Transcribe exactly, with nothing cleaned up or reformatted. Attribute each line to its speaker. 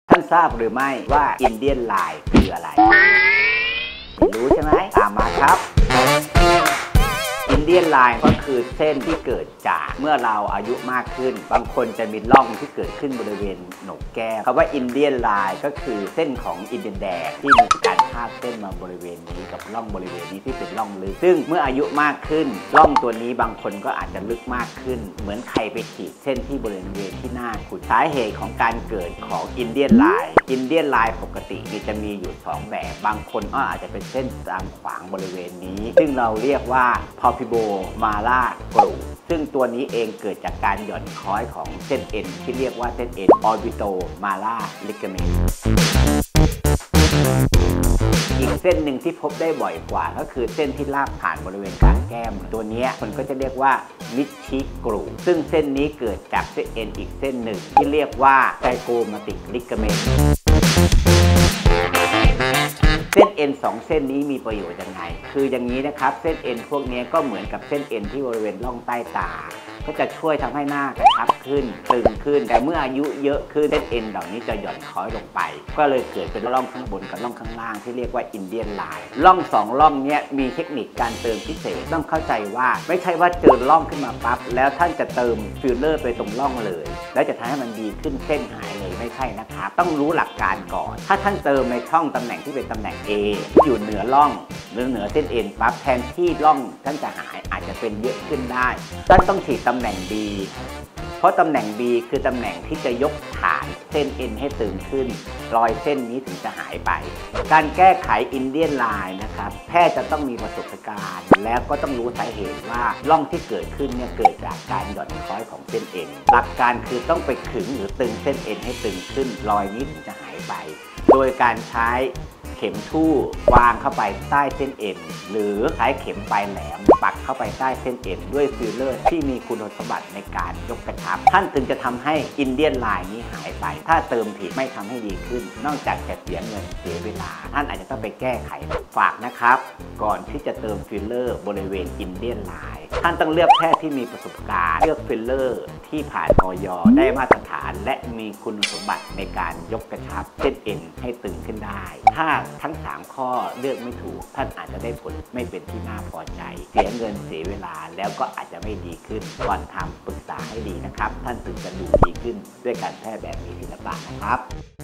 Speaker 1: ท่านทราบหรือไม่ว่าอินเดียนไลน์คืออะไรรู้ใช่ไหมตามมาครับอินเดียนไลน์ก็คือเส้นที่เกิดจากเมื่อเราอายุมากขึ้นบางคนจะมีร่องที่เกิดขึ้นบริเวณโหนกแก้มคำว่าอินเดียนไลน์ก็คือเส้นของอินเดียนแดงที่มีการพาดเส้นมาบริเวณนี้กับร่องบริเวณนี้ที่เป็นร่องลึกซึ่งเมื่ออายุมากขึ้นร่องตัวนี้บางคนก็อาจจะลึกมากขึ้นเหมือนใครไปขีดเส้นที่บริเวณที่หน้าคุณสาเหตุของการเกิดของอินเดียนไลน์อินเดียนไลน์ปกตินี่จะมีอยู่สองแบบบางคนก็อาจจะเป็นเส้นตามขวางบริเวณนี้ซึ่งเราเรียกว่าพอพิโบมาล่ากรูซึ่งตัวนี้เองเกิดจากการหย่อนคล้อยของเส้นเอ็นที่เรียกว่าเส้นเอ็นออร์บิโตมาล่าลิกาเมนต์อีกเส้นหนึ่งที่พบได้บ่อยกว่าก็คือเส้นที่ลากผ่านบริเวณกลางแก้มตัวนี้คนก็จะเรียกว่ามิดชิกรูซึ่งเส้นนี้เกิดจากเส้นเอ็นอีกเส้นหนึ่งที่เรียกว่าไซโกมาติกลิกาเมนต์เส้นเอ็นสองเส้นนี้มีประโยชน์ยังไงคืออย่างนี้นะครับเส้นเอ็นพวกนี้ก็เหมือนกับเส้นเอ็นที่บริเวณร่องใต้ตาก็จะช่วยทำให้หน้ากระชับขึ้นตึงขึ้นแต่เมื่ออายุเยอะขึ้นเส้นเอ็นเหล่านี้จะหย่อนคล้อยลงไปก็เลยเกิดเป็นร่องข้างบนกับร่องข้างล่างที่เรียกว่าอินเดียนไลน์ร่องสองร่องนี้มีเทคนิคการเติมพิเศษต้องเข้าใจว่าไม่ใช่ว่าเจอร่องขึ้นมาปั๊บแล้วท่านจะเติมฟิลเลอร์ไปตรงร่องเลยแล้วจะทำให้มันดีขึ้นเส้นหายเลยไม่ใช่นะครับต้องรู้หลักการก่อนถ้าท่านเติมในช่องตำแหน่งที่เป็นตำแหน่ง A ที่อยู่เหนือร่องหรือเหนือเส้นเอ็นปั๊บแทนที่ร่องท่านจะหายอาจจะเป็นเยอะขึ้นได้ท่านต้องฉีดตำแหน่ง B เพราะตำแหน่ง B คือตำแหน่งที่จะยกฐานเส้นเอ็นให้ตึงขึ้นรอยเส้นนี้ถึงจะหายไปการแก้ไขอินเดียนไลน์นะครับแพทย์จะต้องมีประสบการณ์แล้วก็ต้องรู้สาเหตุว่าร่องที่เกิดขึ้นเนี่ยเกิดจากการหย่อนคล้อยของเส้นเอ็นหลักการคือต้องไปขึงหรือตึงเส้นเอ็นให้ตึงขึ้นรอยนี้ถึงจะหายไปโดยการใช้เข็มทู่วางเข้าไปใต้เส้นเอ็นหรือใช้เข็มปลายแหลมปักเข้าไปใต้เส้นเอ็นด้วยฟิลเลอร์ที่มีคุณสมบัติในการยกกระชับท่านถึงจะทำให้อินเดียนไลน์นี้หายไปถ้าเติมผิดไม่ทำให้ดีขึ้นนอกจากจะเสียเงินเสียเวลาท่านอาจจะต้องไปแก้ไขฝากนะครับก่อนที่จะเติมฟิลเลอร์บริเวณอินเดียนไลน์ท่านต้องเลือกแพทย์ที่มีประสบการณ์เลือกฟิลเลอร์ที่ผ่านออยได้มาตรฐานและมีคุณสมบัติในการยกกระชับเส้นเอ็นให้ตึงขึ้นได้ถ้าทั้งสามข้อเลือกไม่ถูกท่านอาจจะได้ผลไม่เป็นที่น่าพอใจเสียเงินเสียเวลาแล้วก็อาจจะไม่ดีขึ้นก่อนทำปรึกษาให้ดีนะครับท่านถึงจะดูดีขึ้นด้วยการแพทย์แบบมีศิลปะนะครับ